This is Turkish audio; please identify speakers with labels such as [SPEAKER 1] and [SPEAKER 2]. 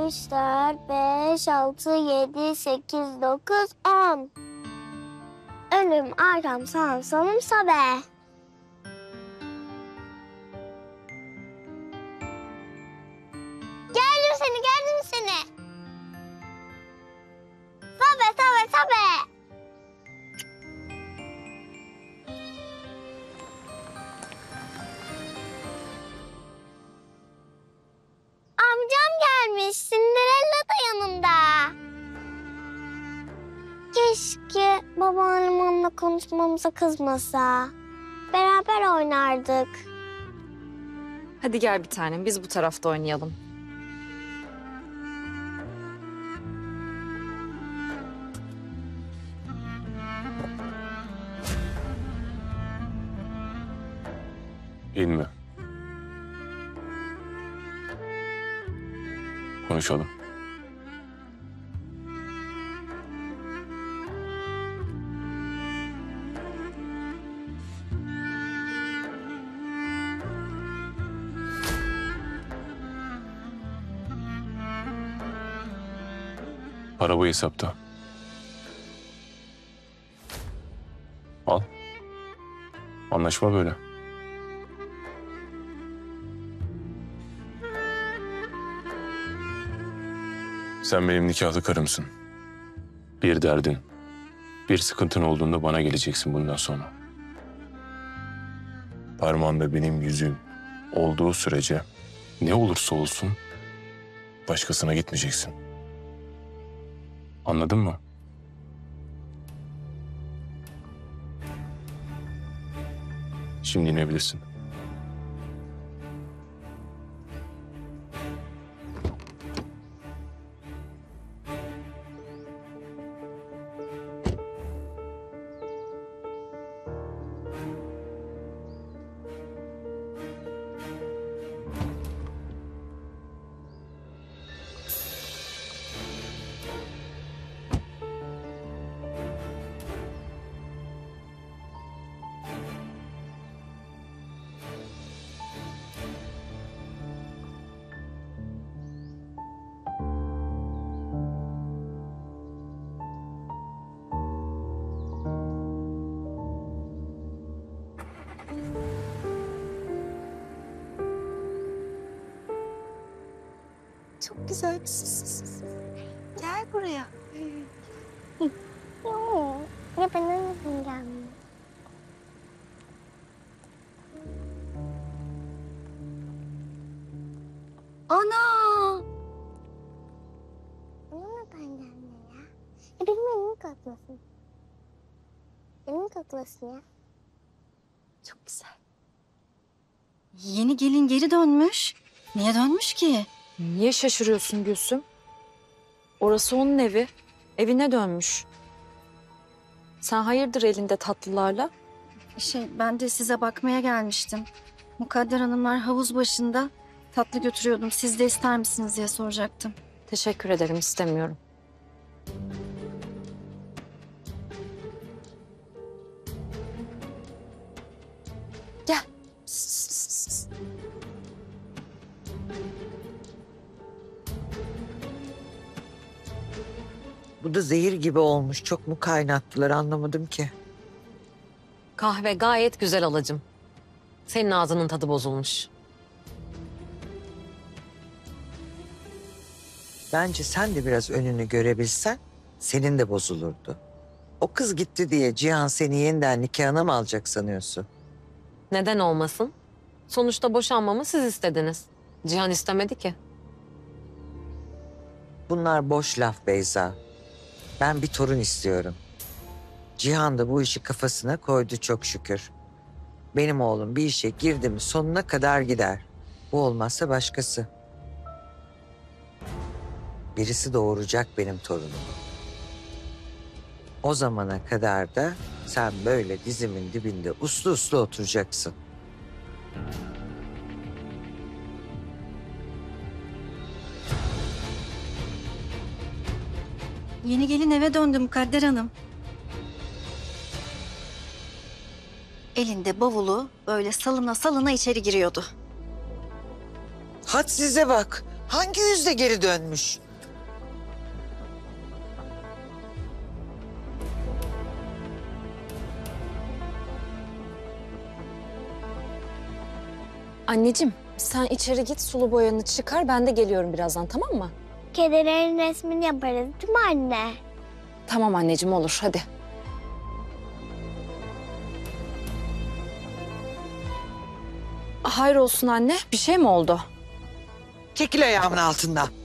[SPEAKER 1] 3, 4, 5, 6, 7, 8, 9, 10. Önüm, arkam, sağım, solum, sobe. Gördüm seni. Sobe. Amcam gelmiş, Cinderella da yanında. Keşke babaannem onunla konuşmamıza kızmasa. Beraber oynardık.
[SPEAKER 2] Hadi gel bir tanem, biz bu tarafta oynayalım.
[SPEAKER 3] İnme. Konuşalım. Para bu hesapta. Al. Anlaşma böyle. Sen benim nikahlı karımsın. Bir derdin, bir sıkıntın olduğunda bana geleceksin bundan sonra. Parmağında benim yüzüm olduğu sürece ne olursa olsun başkasına gitmeyeceksin. Anladın mı? Şimdi inebilirsin.
[SPEAKER 4] Çok güzel. Gel buraya.
[SPEAKER 1] Ya ben anlatmayacağım.
[SPEAKER 4] Ana!
[SPEAKER 1] Anlatma benden ya. Ya benim elimi koklasın. Elimi koklasın ya.
[SPEAKER 4] Çok güzel. Yeni gelin geri dönmüş. Niye dönmüş ki?
[SPEAKER 2] Niye şaşırıyorsun Gülsüm? Orası onun evi. Evine dönmüş. Sen hayırdır elinde tatlılarla?
[SPEAKER 4] Ben de size bakmaya gelmiştim. Mukadder Hanımlar havuz başında. Tatlı götürüyordum. Siz de ister misiniz diye soracaktım.
[SPEAKER 2] Teşekkür ederim, istemiyorum. Gel.
[SPEAKER 5] Bu da zehir gibi olmuş. Çok mu kaynattılar anlamadım ki.
[SPEAKER 2] Kahve gayet güzel alacım. Senin ağzının tadı bozulmuş.
[SPEAKER 5] Bence sen de biraz önünü görebilsen senin de bozulurdu. O kız gitti diye Cihan seni yeniden nikahına mı alacak sanıyorsun?
[SPEAKER 2] Neden olmasın? Sonuçta boşanmamı siz istediniz. Cihan istemedi ki.
[SPEAKER 5] Bunlar boş laf Beyza. Ben bir torun istiyorum. Cihan da bu işi kafasına koydu çok şükür. Benim oğlum bir işe girdi mi sonuna kadar gider. Bu olmazsa başkası. Birisi doğuracak benim torunumu. O zamana kadar da sen böyle dizimin dibinde uslu uslu oturacaksın.
[SPEAKER 4] Yeni gelin eve döndü Mukadder Hanım. Elinde bavulu böyle salına salına içeri giriyordu.
[SPEAKER 5] Had size bak. Hangi yüzle geri dönmüş?
[SPEAKER 6] Anneciğim sen içeri git sulu boyanı çıkar ben de geliyorum birazdan tamam mı?
[SPEAKER 1] Kedilerin resmini yaparız değil mi anne?
[SPEAKER 6] Tamam anneciğim olur hadi. Hayır olsun anne bir şey mi oldu?
[SPEAKER 5] Çekil ayağımın altından.